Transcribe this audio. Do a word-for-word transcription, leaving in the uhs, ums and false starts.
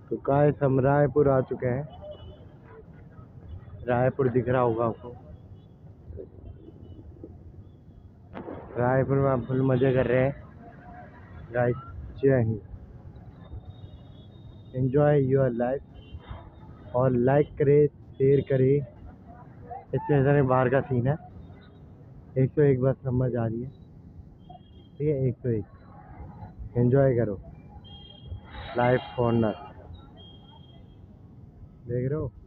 तो गाइस हम रायपुर आ चुके हैं। रायपुर दिख रहा होगा आपको। रायपुर में आप फुल मजे कर रहे हैं गाइस। जय हिंद। एंजॉय योर लाइफ और लाइक करे, शेयर करे। स्टेशन में बाहर का सीन है। एक सौ एक बस समझ आ रही है, ठीक है। एक सौ एक एंजॉय करो। लाइफ कॉर्नर देख रहे हो।